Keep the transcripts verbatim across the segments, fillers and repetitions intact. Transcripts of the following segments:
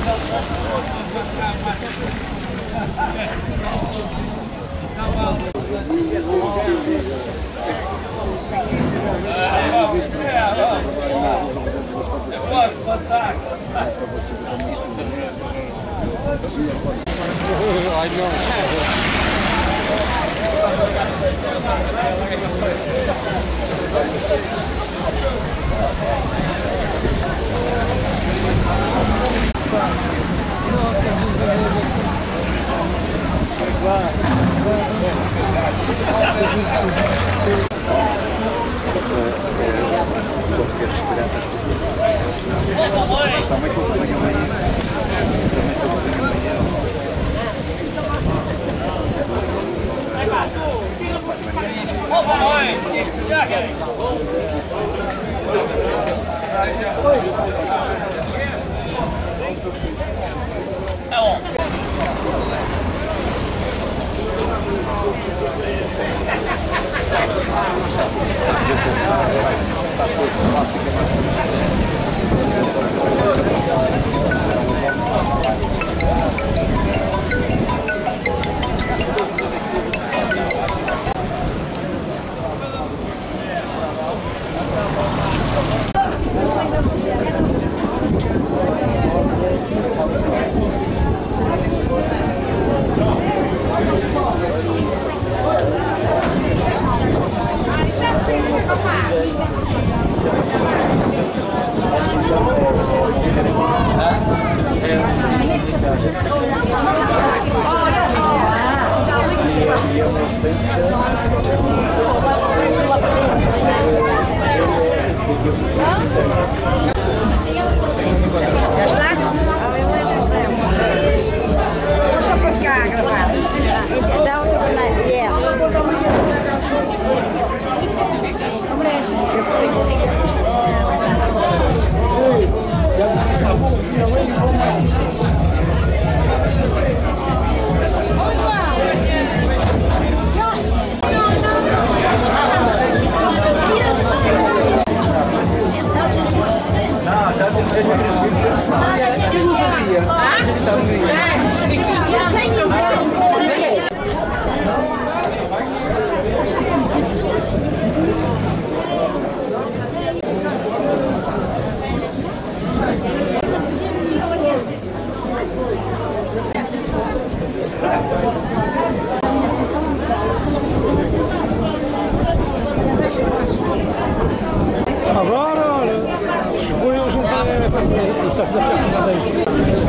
Agora, olha, foi hoje um bocado, isto aqui da frente daí.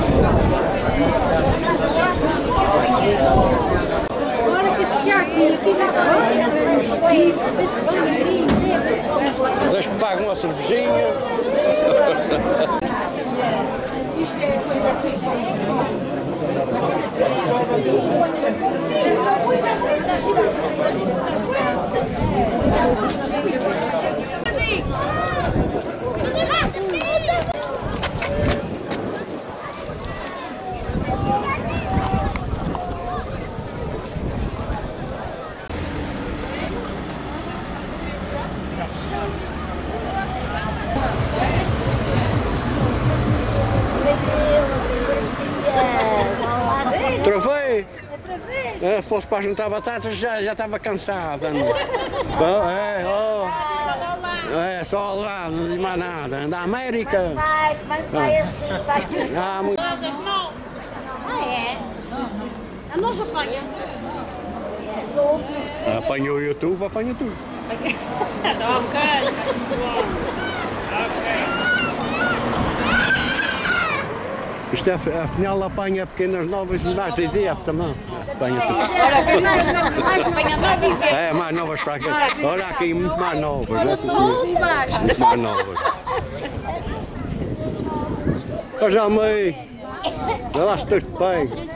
Agora que chegar aqui, aqui vai-se Deixa-me pagar uma cervejinha. Isto é coisa Travei! É, fosse para juntar batatas já já estava cansado. Bom, é, oh, é, só lá, não diz mais nada. Da América. Vai, mas vai assim, vai tudo. Ah, muito... Ah, é? A nós apanha. Apanhou o YouTube, apanha tudo. Ok. Isto é, afinal apanha pequenas novas e mais de dias também. Apanha tudo. Olha, que mais não, mais não apanha nada. É, mais novas para aqui. Olha aqui, muito mais novas. Essas Muito mais. muito mais novas. Ó, já mãe, vê lá se tu te pega.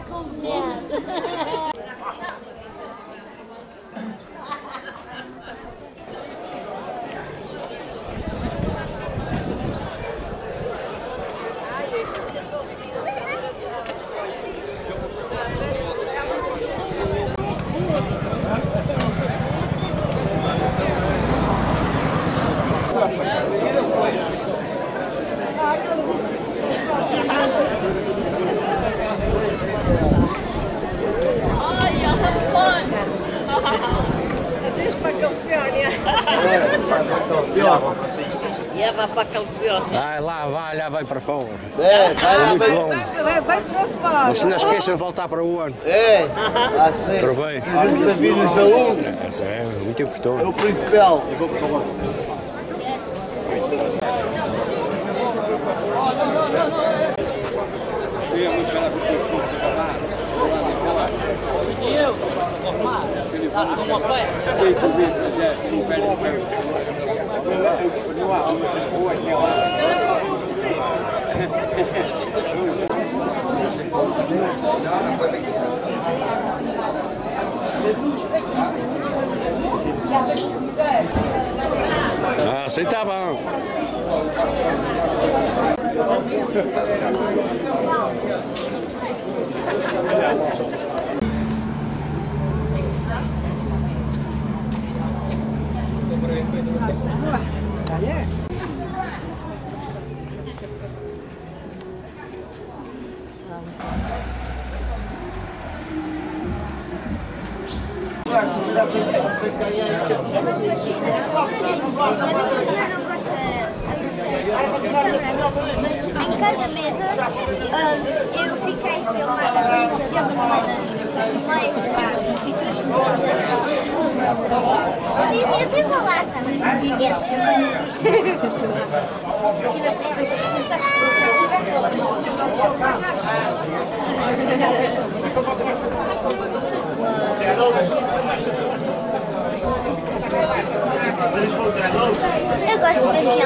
lá para aquele senhor. Vai lá, vai, lá, vai para fora. É, vai lá, Muito vai. bom. Vai para fora. Mas se não esqueça de voltar para o ano. É, assim. Trovei. Há muita vida e saúde. É, muito É importante. o principal. E eu? Está com uma fé? Ah, assim está bom. Em cada mesa, hum, eu fiquei filmada dentro da mesa e depois eu dizia falar também. Eu gosto de ver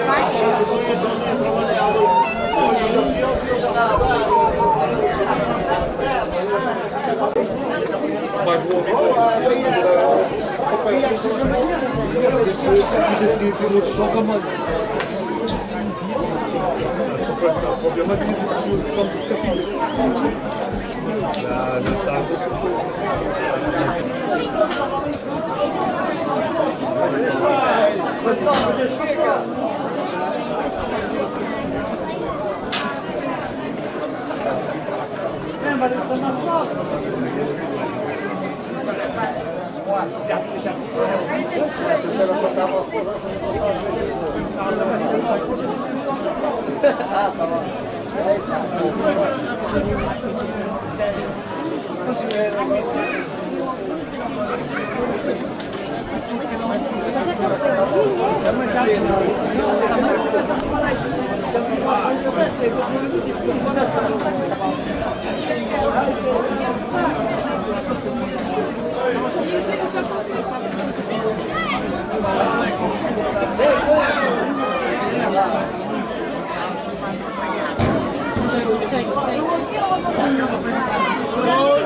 Não!